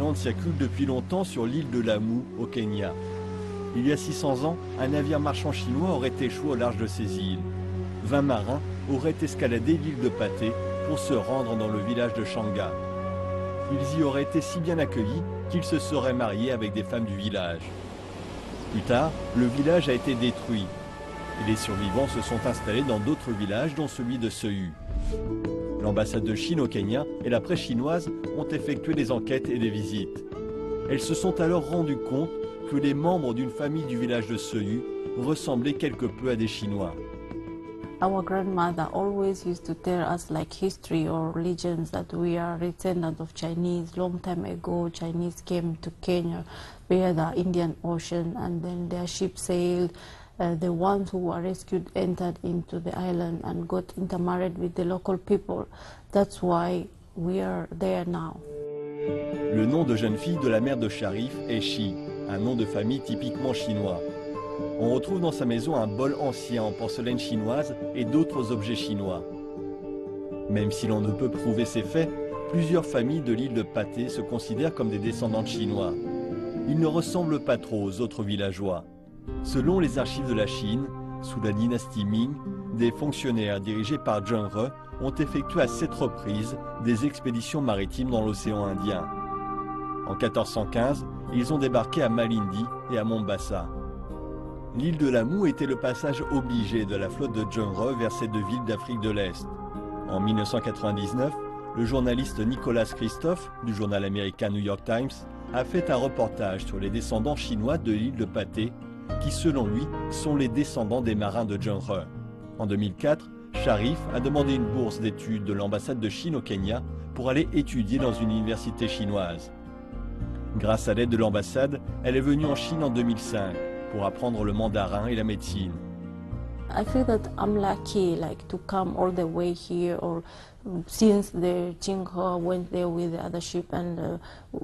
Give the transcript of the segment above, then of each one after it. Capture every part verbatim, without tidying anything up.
légende circule depuis longtemps sur l'île de Lamu, au Kenya. Il y a six cents ans, un navire marchand chinois aurait échoué au large de ces îles. vingt marins auraient escaladé l'île de Paté pour se rendre dans le village de Shanga. Ils y auraient été si bien accueillis qu'ils se seraient mariés avec des femmes du village. Plus tard, le village a été détruit et les survivants se sont installés dans d'autres villages, dont celui de Sehu. L'ambassade de Chine au Kenya et la presse chinoise ont effectué des enquêtes et des visites. Elles se sont alors rendues compte que les membres d'une famille du village de Sehu ressemblaient quelque peu à des Chinois. Our grandmother always used to tell us like history or legends that we are descendants of Chinese. Long time ago, Chinese came to Kenya via the Indian Ocean, and then their ship sailed. Uh, the ones who were rescued entered into the island and got intermarried with the local people. That's why we are there now. Le nom de jeune fille de la mère de Sharif est Shi, un nom de famille typiquement chinois. On retrouve dans sa maison un bol ancien en porcelaine chinoise et d'autres objets chinois. Même si l'on ne peut prouver ces faits, plusieurs familles de l'île de Paté se considèrent comme des descendants de Chinois. Ils ne ressemblent pas trop aux autres villageois. Selon les archives de la Chine, sous la dynastie Ming, des fonctionnaires dirigés par Zheng He ont effectué à sept reprises des expéditions maritimes dans l'océan Indien. En quatorze cent quinze, ils ont débarqué à Malindi et à Mombasa. L'île de Lamu était le passage obligé de la flotte de Zheng He vers ces deux villes d'Afrique de l'Est. En mille neuf cent quatre-vingt-dix-neuf, le journaliste Nicholas Kristof, du journal américain New York Times, a fait un reportage sur les descendants chinois de l'île de Paté, qui selon lui sont les descendants des marins de Zheng He. En deux mille quatre, Sharif a demandé une bourse d'études de l'ambassade de Chine au Kenya pour aller étudier dans une université chinoise. Grâce à l'aide de l'ambassade, elle est venue en Chine en deux mille cinq pour apprendre le mandarin et la médecine. I feel that I'm lucky, like to come all the way here, or since the Zheng He went there with the other ship, and uh,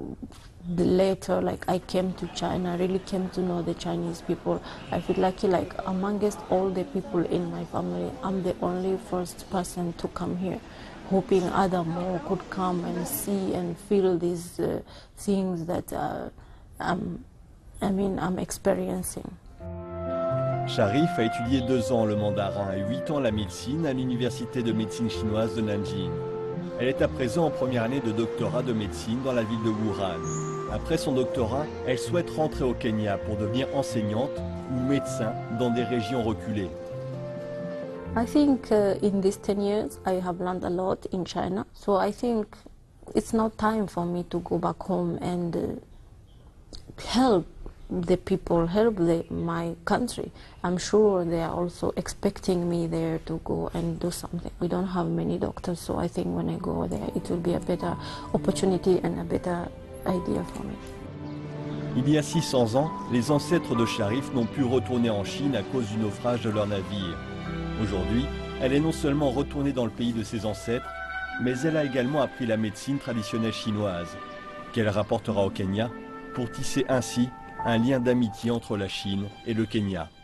the later, like I came to China, I really came to know the Chinese people. I feel lucky, like amongst all the people in my family, I'm the only first person to come here, hoping other more could come and see and feel these uh, things that uh, I'm, I mean, I'm experiencing. Sharif a étudié deux ans le mandarin et huit ans la médecine à l'université de médecine chinoise de Nanjing. Elle est à présent en première année de doctorat de médecine dans la ville de Wuhan. Après son doctorat, elle souhaite rentrer au Kenya pour devenir enseignante ou médecin dans des régions reculées. I think uh, in these ten years I have learned a lot in China, so I think it's now time for me to go back home and uh, help the people, help the, my country. I'm sure they are also expecting me there to go and do something. We don't have many doctors, so I think when I go there it will be a better opportunity and a better idea for me. Il y a six cents ans, les ancêtres de Sharif n'ont pu retourner en Chine à cause du naufrage de leur navire. Aujourd'hui, elle est non seulement retournée dans le pays de ses ancêtres, mais elle a également appris la médecine traditionnelle chinoise, qu'elle rapportera au Kenya pour tisser ainsi un lien d'amitié entre la Chine et le Kenya.